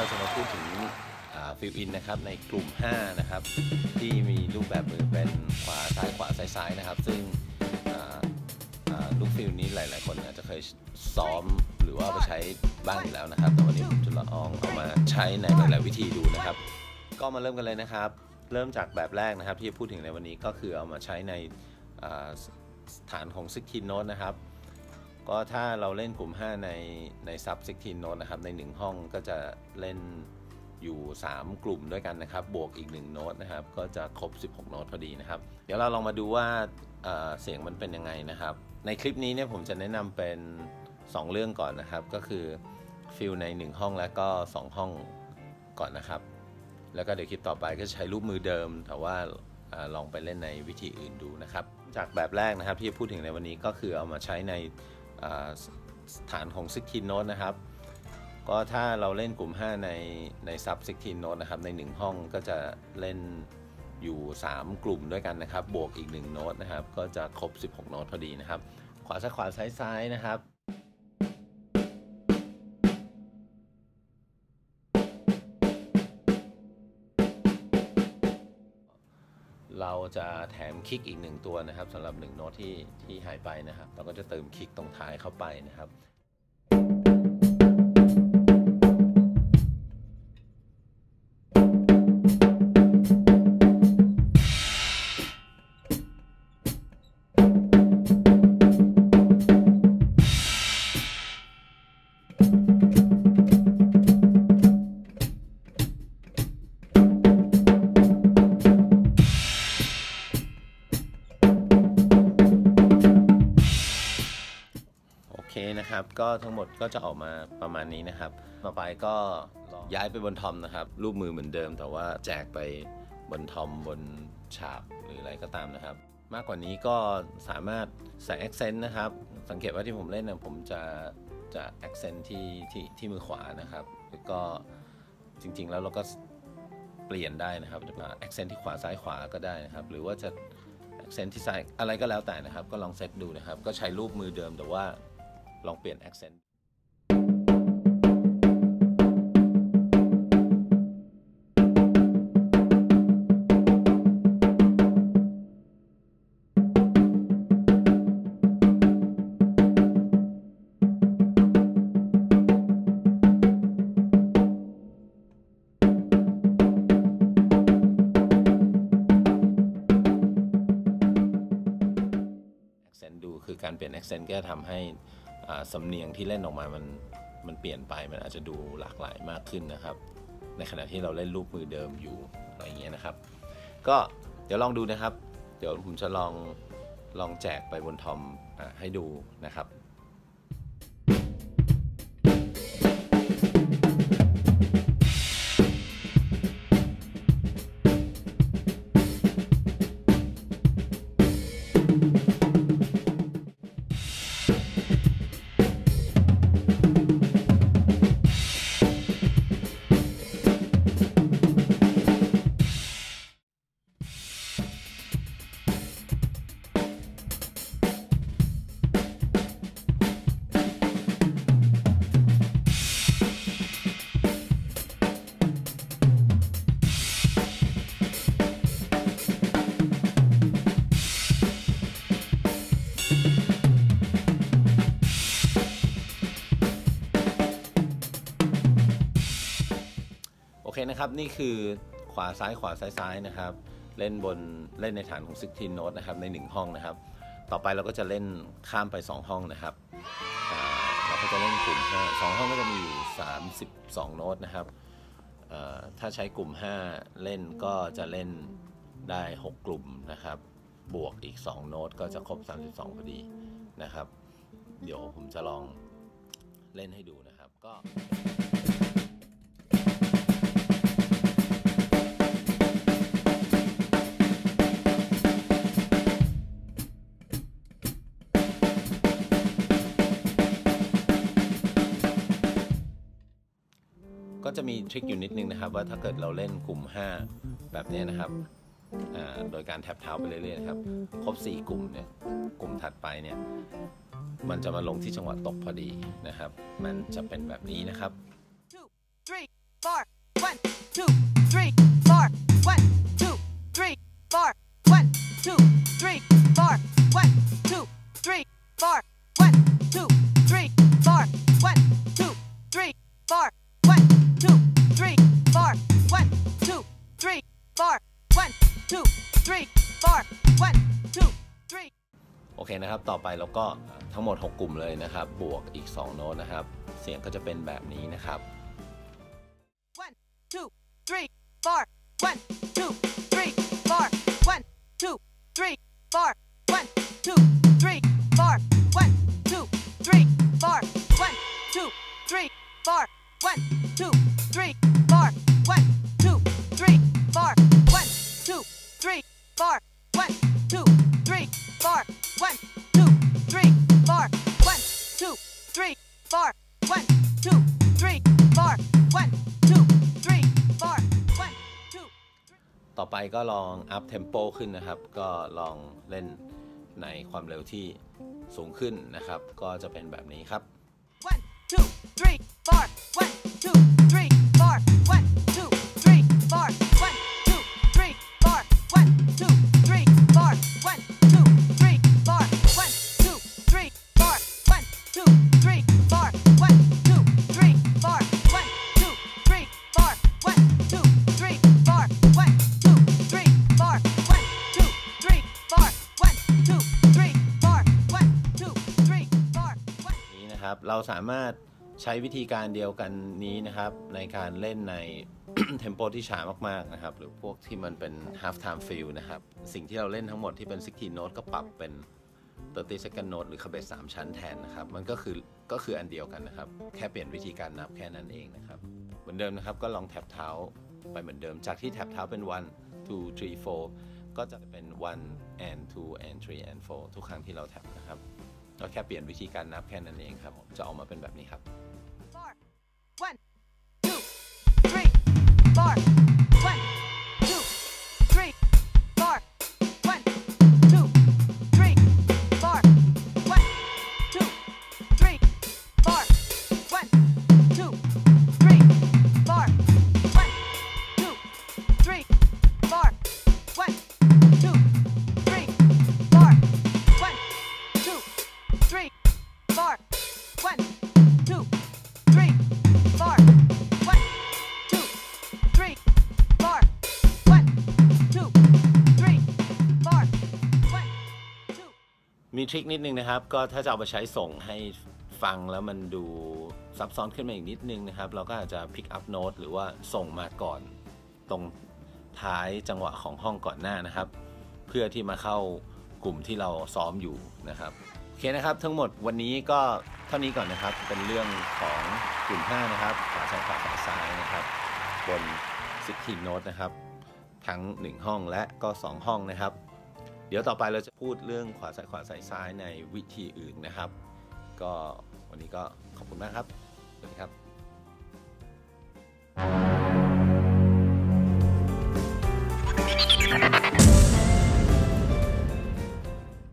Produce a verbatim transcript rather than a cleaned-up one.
เราจะมาพูดถึงฟิลอินนะครับในกลุ่มห้านะครับที่มีรูปแบบมือเป็นขวาซ้ายขวาซ้ายซ้ายนะครับซึ่งลูกฟิลนี้หลายๆคนอาจจะเคยซ้อมหรือว่าไปใช้บ้างอยู่แล้วนะครับแต่วันนี้ผมจะลองเอามาใช้ในหลายๆวิธีดูนะครับก็มาเริ่มกันเลยนะครับเริ่มจากแบบแรกนะครับที่พูดถึงในวันนี้ก็คือเอามาใช้ในฐานของสิบหก Note นะครับก็ถ้าเราเล่นกลุ่มห้าในในซับสิบหก Note นะครับในหนึ่งห้องก็จะเล่นอยู่สามกลุ่มด้วยกันนะครับบวกอีกหนึ่งโน้ตนะครับก็จะครบสิบหกโน้ตพอดีนะครับเดี๋ยวเราลองมาดูว่า เ, เสียงมันเป็นยังไงนะครับในคลิปนี้เนี่ยผมจะแนะนำเป็นสองเรื่องก่อนนะครับก็คือฟิลในหนึ่งห้องแล้วก็สองห้องก่อนนะครับแล้วก็เดี๋ยวคลิปต่อไปก็ใช้รูปมือเดิมแต่ว่าลองไปเล่นในวิธีอื่นดูนะครับจากแบบแรกนะครับที่พูดถึงในวันนี้ก็คือเอามาใช้ในฐานของสิบหก Note นะครับก็ถ้าเราเล่นกลุ่มห้าในในซับสิบหก Note นะครับในหนึ่งห้องก็จะเล่นอยู่สามกลุ่มด้วยกันนะครับบวกอีกหนึ่งโน้ตนะครับก็จะครบสิบหกโน้ตพอดีนะครับขวาซ้ายขวาซ้ายซ้ายนะครับเราจะแถมคิกอีกหนึ่งตัวนะครับสำหรับหนึ่งโน้ตที่ที่หายไปนะครับเราก็จะเติมคิกตรงท้ายเข้าไปนะครับโอเคนะครับก็ทั้งหมดก็จะออกมาประมาณนี้นะครับต่อไปก็ย้ายไปบนทอมนะครับรูปมือเหมือนเดิมแต่ว่าแจกไปบนทอมบนฉากหรืออะไรก็ตามนะครับมากกว่านี้ก็สามารถใส่แอคเซนต์นะครับสังเกตว่าที่ผมเล่นนะผมจะจะแอคเซนต์ที่ที่ที่มือขวานะครับแล้วก็จริงๆแล้วเราก็เปลี่ยนได้นะครับจะมาแอคเซนต์ที่ขวาซ้ายขวาก็ได้นะครับหรือว่าจะแอคเซนต์ที่ซ้ายอะไรก็แล้วแต่นะครับก็ลองเซตดูนะครับก็ใช้รูปมือเดิมแต่ว่าลองเปลี่ยน accent ดูคือการเปลี่ยน accent ก็จะทำให้สำเนียงที่เล่นออกมามันมันเปลี่ยนไปมันอาจจะดูหลากหลายมากขึ้นนะครับในขณะที่เราเล่นรูปมือเดิมอยู่อะไรอย่างเงี้ยนะครับก็เดี๋ยวลองดูนะครับเดี๋ยวผมจะลองลองแจกไปบนทอมให้ดูนะครับโอเคนะครับนี่คือขวาซ้ายขวาซ้ายซ้ายนะครับเล่นบนเล่นในฐานของสิบหก Note นะครับในหนึ่งห้องนะครับต่อไปเราก็จะเล่นข้ามไปสองห้องนะครับเราก็จะเล่นกลุ่มห้าสองห้องก็จะมีอยู่สามสิบสองโน้ตนะครับถ้าใช้กลุ่มห้าเล่นก็จะเล่นได้หกกลุ่มนะครับบวกอีกสองโน้ตก็จะครบสามสิบสองพอดีนะครับเดี๋ยวผมจะลองเล่นให้ดูนะครับก็ ก็จะมีทริคอยู่นิดนึงนะครับว่าถ้าเกิดเราเล่นกลุ่มห้าแบบนี้นะครับโดยการแท็บเท้าไปเรื่อยๆนะครับครบสี่กลุ่มเนี่ยกลุ่มถัดไปเนี่ยมันจะมาลงที่จังหวะตกพอดีนะครับมันจะเป็นแบบนี้นะครับ two, three, four two, three, four. One, two, three, four. One, two, three, four. One, two, three, four. One, two, three, four. One, two, three, four. One, two, three, four. One, two, three, four. One, two, three, four. One, two, three. โอเคนะครับต่อไปเราก็ทั้งหมดหกกลุ่มเลยนะครับบวกอีกสองโน้ตนะครับเสียงก็จะเป็นแบบนี้นะครับ One, two, three, four. One, two, three, four. One, two, three, four. One, two, three, four. One, two, three, four. One, two, three, four. One, two, three, four. One, two, three, four. One, two, three, four. One, two, three, four. One, two, three, four. One, two, three, four. One, two, three, four. One, two, three, four. One, two. ต่อไปก็ลองอัพเทมโปขึ้นนะครับก็ลองเล่นในความเร็วที่สูงขึ้นนะครับก็จะเป็นแบบนี้ครับ One, two, three, four. One, two, three, four. One, two, three, four. One, two, three, four. One, two, three, four. One, two, three, four. One, two, three, four. One, two, three, four. One, two, three, four. One, two, three, four. One, two, three, four. One, two, three, four. One, two, three, four. One, two, three, four. One, two, three, four. One. นี้นะครับเราสามารถใช้วิธีการเดียวกันนี้นะครับในการเล่นใน เทมโปที่ช้ามากๆนะครับหรือพวกที่มันเป็น half time feel นะครับสิ่งที่เราเล่นทั้งหมดที่เป็นสิบหกโน้ตก็ปรับเป็นสามสิบ second note หรือคาเบสสามชั้นแทนนะครับมันก็คือก็คืออันเดียวกันนะครับแค่เปลี่ยนวิธีการนับแค่นั้นเองนะครับเหมือนเดิมนะครับก็ลองแท็บเท้าไปเหมือนเดิมจากที่แท็บเท้าเป็น one two three four ก็จะเป็น one and two and three and four ทุกครั้งที่เราแท็บนะครับก็แค่เปลี่ยนวิธีการนับแค่นั้นเองครับจะออกมาเป็นแบบนี้ครับ Four. One, two, three, four. One, two, three, four. One, two, three, four. One, two, three, four. One, two, three, four. One, two, three, four. One, two, three, four. One, two, three, four. One, two, three, four. One, two, three, four. One, two, three, four. One, two. มีทริคนิดนึงนะครับก็ถ้าจะเอาไปใช้ส่งให้ฟังแล้วมันดูซับซ้อนขึ้นมาอีกนิดนึงนะครับเราก็อาจจะ pick up note หรือว่าส่งมาก่อนตรงท้ายจังหวะของห้องก่อนหน้านะครับเพื่อที่มาเข้ากลุ่มที่เราซ้อมอยู่นะครับโอเคนะครับทั้งหมดวันนี้ก็เท่านี้ก่อนนะครับเป็นเรื่องของกลุ่มห้านะครับขวาซ้ายขวาซ้ายนะครับบนสิบหกโน้ตนะครับทั้งหนึ่งห้องและก็สองห้องนะครับเดี๋ยวต่อไปเราจะพูดเรื่องขวาซ้ายขวาซ้ายซ้ายในวิธีอื่นนะครับก็วันนี้ก็ขอบคุณมากครับสวัสดีครับ